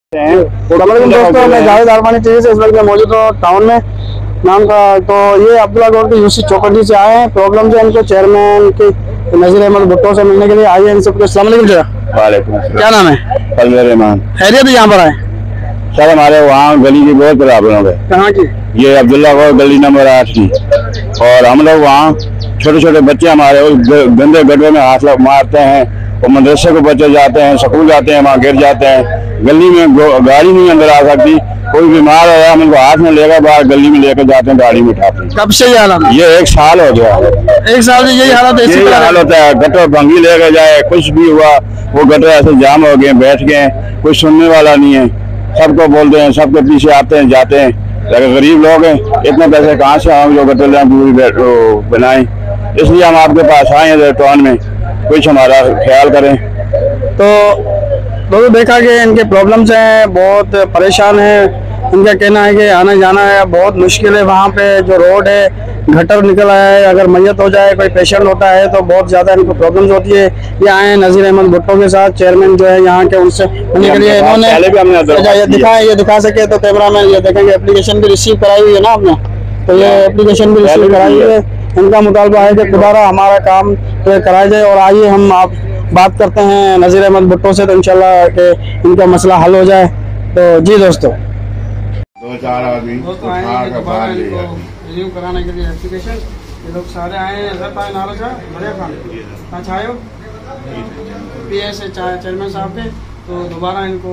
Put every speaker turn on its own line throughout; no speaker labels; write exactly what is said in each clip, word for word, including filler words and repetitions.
दोस्तों मैं Javed Armani TV से इस वक्त मौजूद हूँ टाउन में नाम का। तो ये अब्दुल्ला गौर के यूसी चौकड़ी से आए हैं। प्रॉब्लम जो है इनको चेयरमैन की नजीर अहमद भुट्टो से मिलने के लिए आइए। इनसे पूछे अस्सलाम वालेकुम। क्या नाम है? रहमान। खैरियत यहाँ पर आए
सर? हमारे वहाँ गली की बहुत प्रॉब्लम है।
कहाँ की?
ये अब्दुल्ला गौर गली नंबर आठ की। और हम लोग वहाँ छोटे छोटे बच्चे हमारे गंदे गड्ढे में हाथ मारते हैं और मदरसे को बच्चे जाते हैं, स्कूल जाते हैं, वहाँ गिर जाते हैं। गली में गाड़ी नहीं अंदर आ सकती। कोई बीमार है हम उनको हाथ में लेकर बाहर गली में लेकर जाते हैं, गाड़ी में उठाते हैं।
कब से ये हालत?
ये एक साल हो गया।
एक साल से यही हालत
यही हाल होता है। गटर भंगी लेकर जाए, कुछ भी हुआ वो गटर ऐसे जाम हो गए, बैठ गए, कोई सुनने वाला नहीं है। सबको बोलते हैं, सबके पीछे आते हैं जाते हैं। अगर गरीब लोग हैं, इतने पैसे कहाँ से हम जो गटर पूरी बनाए, इसलिए हम आपके पास आए हैं टाउन में, कुछ हमारा ख्याल करें।
तो दोस्तों देखा कि इनके प्रॉब्लम्स हैं, बहुत परेशान है। इनका कहना है कि आना जाना है बहुत मुश्किल है। वहाँ पे जो रोड है गटर निकल आया है, अगर मैयत हो जाए, कोई पेशेंट होता है तो बहुत ज़्यादा इनको प्रॉब्लम्स होती है। ये आए हैं नजीर अहमद भुट्टो के साथ, चेयरमैन जो है यहाँ के, उनसे मिलने के लिए। इन्होंने ये दिखाए, ये दिखा सके तो कैमरा मैन ये देखेंगे। एप्लीकेशन भी रिसीव कराई हुई है ना आपने, तो ये एप्लीकेशन भी रिसीव कराई हुई है। इनका मुतालबा है कि दोबारा हमारा काम तो कराया जाए। और आइए हम आप बात करते हैं नजीर अहमद भुट्टो से, तो इंशाल्लाह के इनका मसला हल हो जाए। तो जी दोस्तों,
दो चार आदमी
दोस्तों आए हैं दोबारा इनको रिव्यू कराने के लिए एप्लीकेशन। ये लोग सारे आए हैं। सर पाए नारा था बढ़िया खान अच्छा आयो पी एस चेयरमैन साहब के, तो दोबारा इनको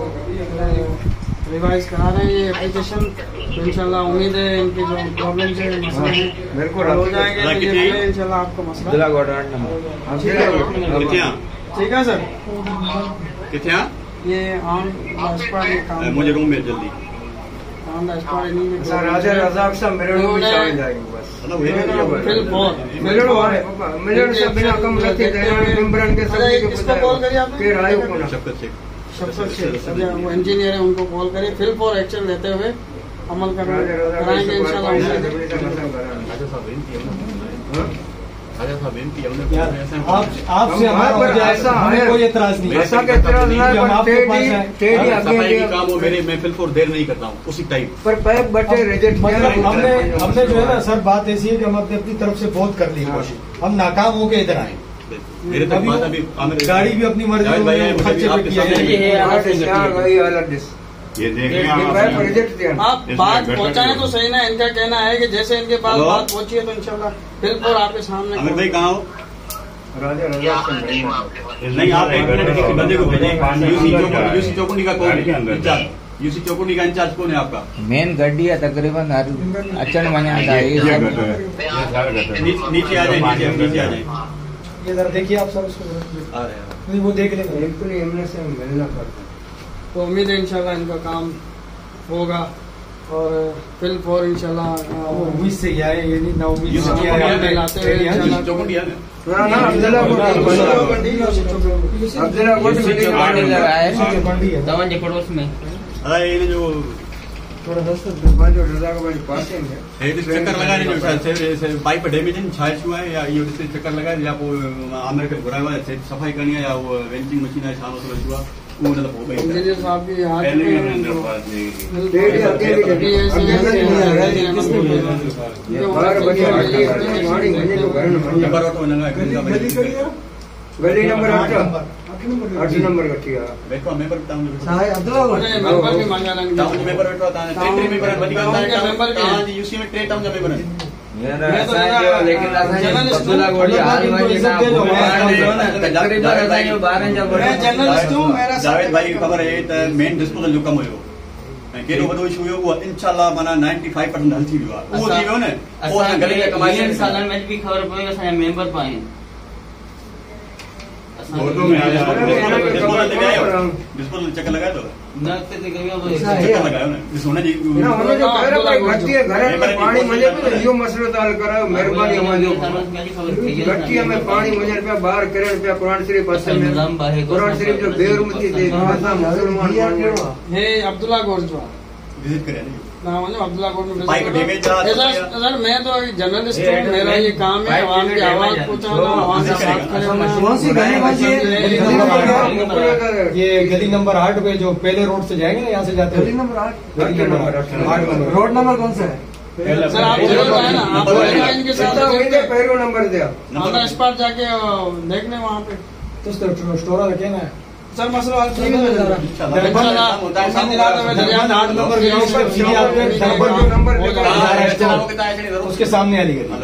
रिवाइज करा रहे हैं ये एप्लीकेशन। तो इंशाल्लाह उम्मीद है इनकी जो प्रॉब्लम है मसले हैं बिल्कुल हो जाएंगे इंशाल्लाह। आपको मसला ठीक है सर?
कितना
ये आम काम
मुझे रूम में जल्दी
सर राजा रजाक साहब मेरे रूम में शामिल जाएंगे बस। मिनट से बिना कम रखे इमरान के सभी को
इसको कॉल करिए आप
फिर आयो कौन
वो इंजीनियर है, उनको कॉल करिए। फिल फॉर एक्शन लेते हुए अमल कराएंगे इंशाल्लाह।
आप आपसे हमारा ऐसा कोई एतराज नहीं है।
ऐसा एतराज नहीं है,
सफाई की काम हो मेरे, मैं फिल फॉर देर नहीं करता हूँ उसी टाइम
पर पैप बटे रिजेक्ट
मतलब हमने हमने जो है ना सर, बात ऐसी है कि हम अपनी अपनी तरफ से बहुत कर ली कोशिश, हम नाकाम होके इधर आए।
मेरे तक बात अभी
गाड़ी भी अपनी मर्जी
ये
आप बात पहुंचाएं तो सही ना। इनका कहना है कि जैसे इनके पास बात पहुंची है तो इंशाल्लाह बिल्कुल आपके सामने।
अमिर भाई कहाँ हो?
राजा राजा
नहीं, आप एक मिनट किसी बंदे को भेजें। यूसी चौकुंडी का कौन इंचार्ज? यूसी चौकुंडी का इंचार्ज कौन है आपका?
मेन गड्डी है तकरीबन अचन मना
नीचे आ जाए, नीचे नीचे आ जाए।
ये जरा देखिए आप सर उसको,
आ रहे हैं
वो देख लेंगे।
बिल्कुल इमरान से मिलना पड़ता।
तो उम्मीद है इंशाल्लाह इनका काम होगा और फिल फॉर इंशाल्लाह
उम्मीद से आए, ये नहीं ना उम्मीद से
लाते हुए इंशाल्लाह।
चौकुंडी है
ना ना अब्दुल्ला अब्दुल्ला
तवन पड़ोस में
अरे ये जो
थोड़ा सस्ता जो रजा का पास है
ये चक्कर लगा रहे जो बाइक पर डैमेज है, छाल छुआ है या ये चक्कर लगा या वो आमर के बुरा हुआ है, सफाई करनी है या वो वेंचिंग मशीन है छाल तो छुआ वो मतलब हो गई।
इंजीनियर साहब की हाथ
गली नंबर आठ आठ नंबर का ठीक है।
बैठो मैं पर बताऊं
अब्दुल्ला मेंबर भी मांगा लेंगे।
टाउन में पर बैठो आता है टेंट्री में पर बड़ी करता है
मेंबर भी
हां जी यूसी में ट्रेड टाउन में बने
मैं तो लेकिन अब्दुल्ला गोड़ी आदमी ना तकरीबन असांजो ॿारनि जा
मैं जर्नलिस्ट हूं। मेरा
जावेद भाई ख़बर है त मेन डिस्पोजल जो कम हुयो ऐं केॾो वॾो इशू हुयो उहो इंशाल्लाह माना पचानवे परसेंट हल थी वियो आहे। उहो थी वियो न पोइ असां गली में कमाई
सालनि में बि ख़बर पई असांजा मेंबर पाए
फोटो में डिस्पोजल चक्कर लगाया तो
न ते गयो
चक्कर लगायो न सोने जी
ना होने जो कह रहा है घटी है घर में पानी मजे तो यो मसलो ताल कराओ मेहरबानी हमारी घटी है में पानी मजे पे बाहर करे पे कुरान शरीफ असल में कुरान शरीफ जो बेरुमती दे मुसलमान
हे अब्दुल्ला गोरजवा
विजिट करे
नाम है अब्दुल्ला कोट में
पाइप डैमेज था
ऐसा सर मैं तो जर्नलिस्ट हूँ, मेरा ये काम है आवाम की आवाज पहुँचाना, आवाज से बात करना।
कौन सी गली है? ये गली नंबर आठ पे जो पहले रोड से जाएंगे ना, यहाँ से जाते हैं गली नंबर आठ, गली नंबर आठ नंबर रोड नंबर कौन सा है
सर? आप जरूर आए ना, आप आएगा इनके साथ
पहले नंबर दिया
ऑन स्पॉट जाके देखने वहाँ पे
तो स्टोर रखे ना
सर मसला ठीक है जरा
उसके सामने वाली गली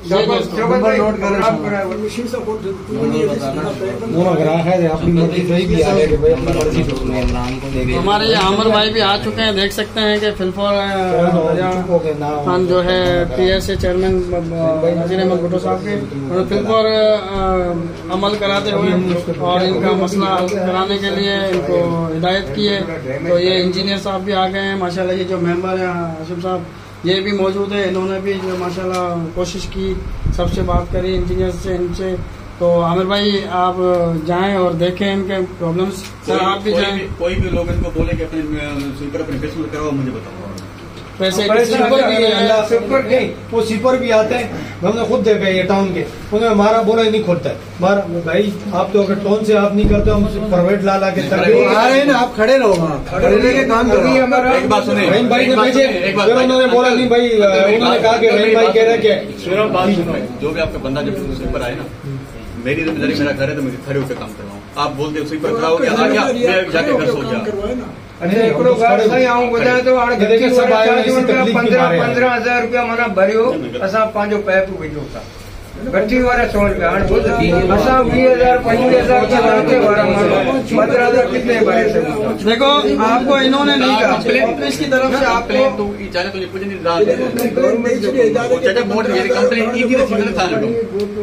अपनी मर्जी सही भी आ रहे कि भाई अपनी मर्जी।
हमारे ये आमर भाई भी आ चुके हैं, देख सकते हैं कि फिलफोर खान जो है P S A chairman Nazir Ahmed Bhutto sahab के फिलफोर अमल कराते हुए और इनका मसला हल कराने के लिए इनको हिदायत की है। तो ये इंजीनियर साहब भी आ गए हैं माशाल्लाह, ये जो मेंबर हैं आसिफ साहब ये भी मौजूद है, इन्होंने भी जो माशाल्लाह कोशिश की, सबसे बात करी इंजीनियर से, इनसे। तो आमिर भाई आप जाएं और देखें इनके प्रॉब्लम्स। सर आप भी जाएं,
कोई भी लोग इनको बोले कि अपने स्वीपर अपने फेसबुक कराओ, मुझे बताओ।
वैसे
सीपर भी है, सीपर नहीं वो सीपर भी आते हैं, हमने खुद देखा ये टाउन के, उन्हें हमारा बोला नहीं खोलता है हमारा भाई। आप तो अगर टोन से आप नहीं करते, हम प्राइवेट ला ला के आ रहे हैं ना, आप खड़े रहो वहाँ, खड़े रह के काम करो।
एक बात सुनिए,
रहीम भाई ने भेजे, फिर उन्होंने बोला नहीं भाई, उन्होंने कहा कि रहीम भाई कह रहे कि
बात सुनो, जो भी आपका बंदा जब स्वीपर आए ना, मेरी जिम्मेदारी मेरा घर है तो मुझे खड़े होकर काम करवाऊँ। आप बोलते हो स्वीपर खड़ा हो गया, आ गया, मैं जाके घर सो जा।
पंद्रह पंद्रह हजार रुपया माना भरियो, असां पंहिंजो पैप विझो था गठी वारा सौ रुपया असां वीह हजार पंजवीह हजार कितने भरे सघूं?
देखो आपको इन्होंने नहीं कहा, पुलिस की तरफ से आपको
तो चाहे तो कुछ नहीं रहा चाचा बोर्ड मेरी कंप्लेंट की थी तो सिग्नल था लो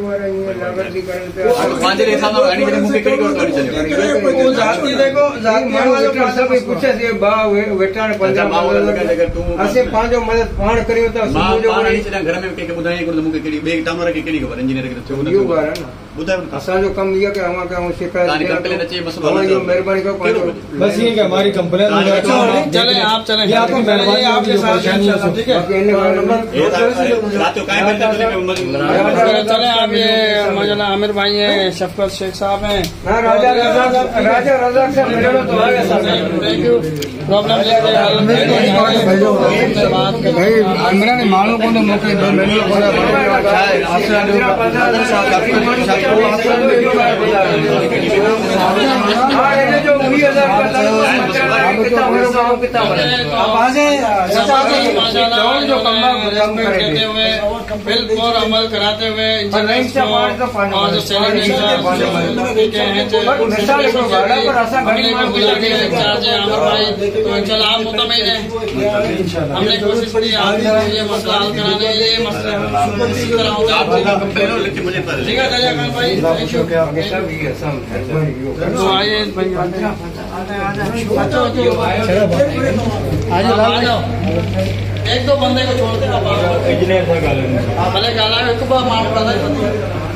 पांच रे साहब गाड़ी के मुंह पे कड़ी और गाड़ी चले
वो जाति देखो जाति वालों का
सब पूछे से बा वेटाण पंद्रह
तू
असे पांचो मदद पाण करियो त
मां पाण नहीं चला घर में के के बुधाई कर मुंह के कड़ी बे टामर के कड़ी खबर इंजीनियर के तो
इहो बार है ना
बुधाई
असांजो कम इहो कि अवां के शिकायत
तारी कंप्लेन अचे मसलो हल
मेहरबानी करो पंहिंजो
बस ये कि हमारी कंप्लेन
चले आप चले,
ये आपकी मेहरबानी, आपके साथ ठीक है।
रात को काहे करते
चले आप ये मौलाना आमिर भाई हैं, शफकत शेख साहब हैं,
राजा रजाक राजा रजाक से मिलनो तो आगे साहब
प्रॉब्लम लेके बात कर
भाई हमरा ने मालूम को तो मौके दो मैंने को आसरा जो हां ये जो बीस हजार का आप आ जाए माशाल्लाह जो काम करते हुए
बिल्कुल अमल कराते हुए और जो तो चल आप मुतमईन हैं, हमने कोशिश की आपको ये मसला हल कराने, ये मसला इसी तरह होगा। ठीक है जजाकल भाई, तो आइए आ जाओ, एक दो बंदे को छोड़ दे भले गाला एक बार मार पड़ा था।